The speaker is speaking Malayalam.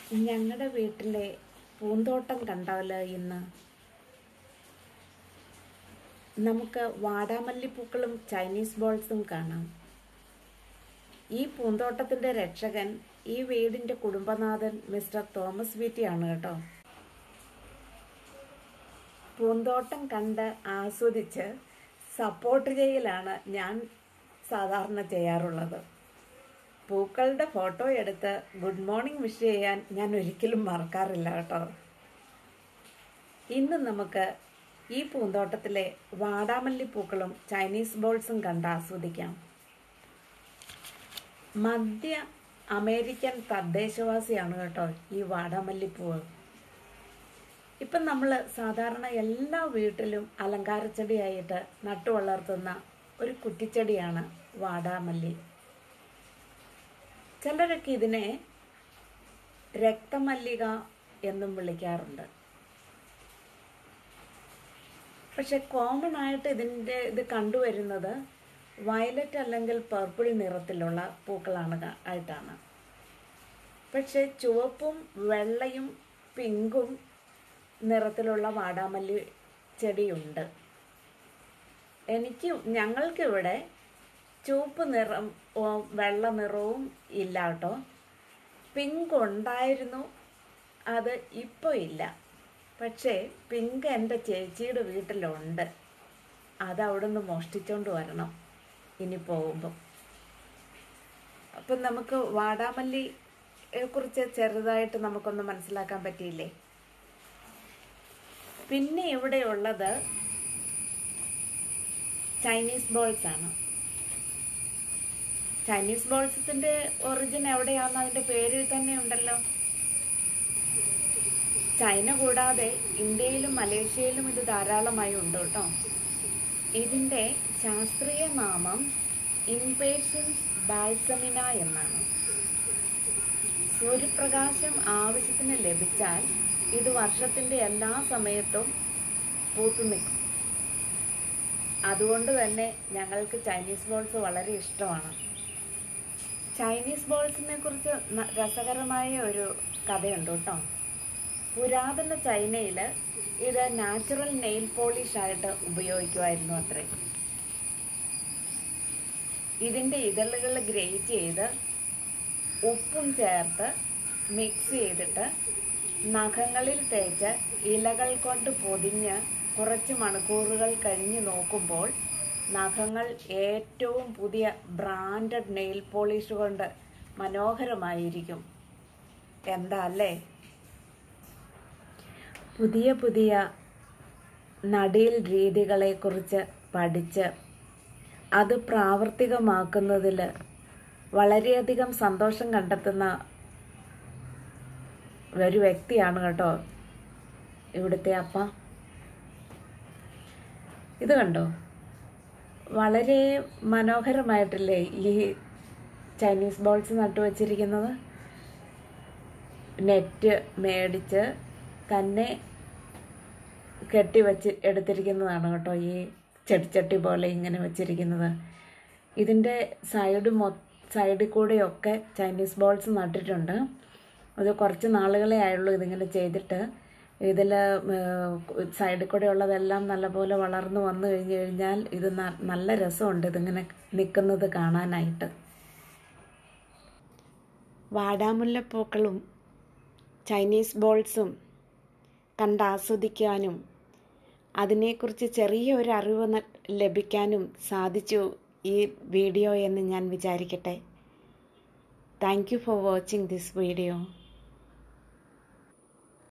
ഞങ്ങളുടെ വീട്ടിലെ പൂന്തോട്ടം കണ്ടാലോ ഇന്ന്? നമുക്ക് വാടാമല്ലിപ്പൂക്കളും ചൈനീസ് ബോൾസും കാണാം. ഈ പൂന്തോട്ടത്തിൻ്റെ രക്ഷകൻ ഈ വീടിൻ്റെ കുടുംബനാഥൻ മിസ്റ്റർ തോമസ് വീറ്റിയാണ് കേട്ടോ. പൂന്തോട്ടം കണ്ട് ആസ്വദിച്ച് സപ്പോർട്ട് ചെയ്യലാണ് ഞാൻ സാധാരണ ചെയ്യാറുള്ളത്. പൂക്കളുടെ ഫോട്ടോ എടുത്ത് ഗുഡ് മോർണിംഗ് വിഷ് ചെയ്യാൻ ഞാൻ ഒരിക്കലും മറക്കാറില്ല കേട്ടോ. ഇന്ന് നമുക്ക് ഈ പൂന്തോട്ടത്തിലെ വാടാമല്ലിപ്പൂക്കളും ചൈനീസ് ബോൾസും കണ്ട് ആസ്വദിക്കാം. മധ്യ അമേരിക്കൻ തദ്ദേശവാസിയാണ് കേട്ടോ ഈ വാടാമല്ലിപ്പൂവ്. ഇപ്പം നമ്മൾ സാധാരണ എല്ലാ വീട്ടിലും അലങ്കാരച്ചെടിയായിട്ട് നട്ടു വളർത്തുന്ന ഒരു കുറ്റിച്ചെടിയാണ് വാടാമല്ലി. ചിലരൊക്കെ ഇതിനെ രക്തമല്ലിക എന്നും വിളിക്കാറുണ്ട്. പക്ഷെ കോമൺ ആയിട്ട് ഇത് കണ്ടുവരുന്നത് വയലറ്റ് അല്ലെങ്കിൽ പർപ്പിൾ നിറത്തിലുള്ള പൂക്കളാണ് ആയിട്ടാണ്. പക്ഷെ ചുവപ്പും വെള്ളയും പിങ്കും നിറത്തിലുള്ള വാടാമല്ലി ചെടിയുണ്ട്. ഞങ്ങൾക്കിവിടെ ചുവപ്പ് നിറം വെള്ള നിറവും ഇല്ല കേട്ടോ. പിങ്ക് ഉണ്ടായിരുന്നു, അത് ഇപ്പോൾ ഇല്ല. പക്ഷേ പിങ്ക് എൻ്റെ ചേച്ചിയുടെ വീട്ടിലുണ്ട്. അത് അവിടെ നിന്ന് മോഷ്ടിച്ചുകൊണ്ട് വരണം ഇനി പോകുമ്പം. അപ്പം നമുക്ക് വാടാമല്ലിയെ കുറിച്ച് ചെറുതായിട്ട് നമുക്കൊന്ന് മനസ്സിലാക്കാൻ പറ്റിയില്ലേ. പിന്നെ ഇവിടെ ഉള്ളത് ചൈനീസ് ബോൾസ് ആണ്. ചൈനീസ് ബോൾസത്തിൻ്റെ ഒറിജിൻ എവിടെയാണെന്ന് അതിൻ്റെ പേരിൽ തന്നെ ഉണ്ടല്ലോ. ചൈന കൂടാതെ ഇന്ത്യയിലും മലേഷ്യയിലും ഇത് ധാരാളമായി ഉണ്ട് കേട്ടോ. ഇതിൻ്റെ ശാസ്ത്രീയ നാമം ഇംപേഷ്യൻസ് ബാൽസമിന എന്നാണ്. സൂര്യപ്രകാശം ആവശ്യത്തിന് ലഭിച്ചാൽ ഇത് വർഷത്തിൻ്റെ എല്ലാ സമയത്തും പൂത്തു നിൽക്കും. അതുകൊണ്ട് തന്നെ ഞങ്ങൾക്ക് ചൈനീസ് ബോൾസ് വളരെ ഇഷ്ടമാണ്. ചൈനീസ് ബോൾസിനെ കുറിച്ച് രസകരമായ ഒരു കഥയുണ്ട് കേട്ടോ. പുരാതന ചൈനയിൽ ഇത് നാച്ചുറൽ നെയിൽ പോളിഷ് ആയിട്ട് ഉപയോഗിക്കുമായിരുന്നു അത്രേ. ഇതിൻ്റെ ഇതളുകൾ ഗ്രേറ്റ് ചെയ്ത് ഉപ്പും ചേർത്ത് മിക്സ് ചെയ്തിട്ട് നഖങ്ങളിൽ തേച്ച് ഇലകൾ കൊണ്ട് പൊതിഞ്ഞ് കുറച്ച് മണിക്കൂറുകൾ കഴിഞ്ഞ് നോക്കുമ്പോൾ നഖങ്ങൾ ഏറ്റവും പുതിയ ബ്രാൻഡഡ് നെയിൽ പോളിഷ് കൊണ്ട് മനോഹരമായിരിക്കും. എന്താ അല്ലേ? പുതിയ പുതിയ നടീൽ രീതികളെക്കുറിച്ച് പഠിച്ച് അത് പ്രാവർത്തികമാക്കുന്നതിൽ വളരെയധികം സന്തോഷം കണ്ടെത്തുന്ന ഒരു വ്യക്തിയാണ് കേട്ടോ ഇവിടുത്തെ അപ്പ. ഇത് കണ്ടോ, വളരെ മനോഹരമായിട്ടല്ലേ ഈ ചൈനീസ് ബോൾസ് നട്ടുവച്ചിരിക്കുന്നത്. നെറ്റ് മേടിച്ച് തന്നെ കെട്ടിവെച്ച് എടുത്തിരിക്കുന്നതാണ് കേട്ടോ ഈ ചെടിച്ചട്ടി പോലെ ഇങ്ങനെ വെച്ചിരിക്കുന്നത്. ഇതിൻ്റെ സൈഡിൽ കൂടെയൊക്കെ ചൈനീസ് ബോൾസ് നട്ടിട്ടുണ്ട്. അത് കുറച്ച് നാളുകളെ ആയുള്ളൂ ഇതിങ്ങനെ ചെയ്തിട്ട്. ഇതിൽ സൈഡിൽ കൂടെ ഉള്ളതെല്ലാം നല്ലപോലെ വളർന്നു വന്നു കഴിഞ്ഞാൽ ഇത് നല്ല രസമുണ്ട് ഇതിങ്ങനെ നിൽക്കുന്നത് കാണാനായിട്ട്. വാടാമുല്ലപ്പൂക്കളും ചൈനീസ് ബോൾസും കണ്ടാസ്വദിക്കാനും അതിനെക്കുറിച്ച് ചെറിയ ഒരു അറിവ് ലഭിക്കാനും സാധിച്ചു ഈ വീഡിയോ എന്ന് ഞാൻ വിചാരിക്കട്ടെ. Thank you for watching this video.